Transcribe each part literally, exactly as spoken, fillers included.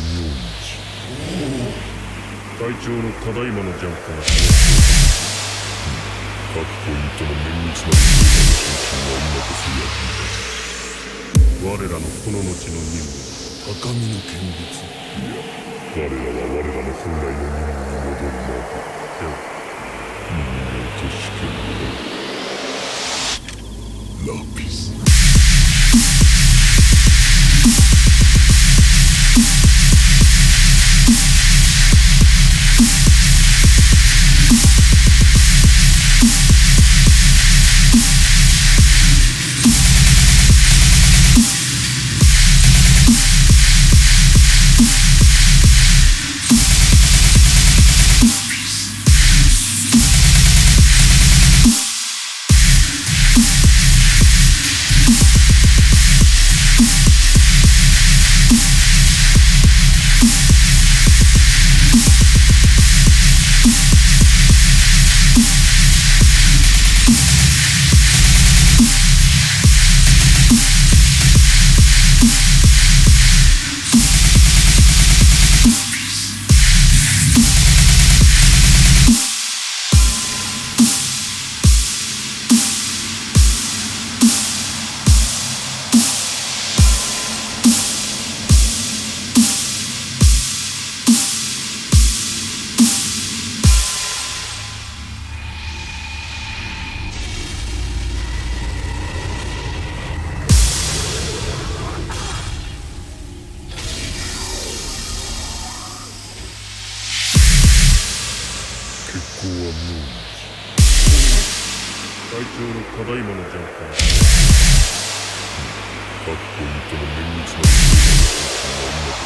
日隊長のただいまのジャンプから各ポイントの綿密な調査の進展は今こそ役に立つ。我らのこの後の任務、高みの見物。いや、我らは我らの本来の任務に戻るまで。では運命と試験をラピス。結構はもう隊長のただいまのジャンプから各ポイントの綿密な調査の進展は今こ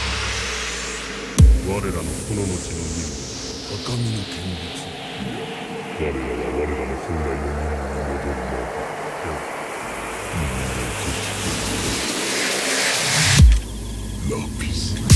そ役に立つ。我らのこの後の任務、高みの見物。我らは我らの本来の任務に戻るまで。では運命と試験をラピス。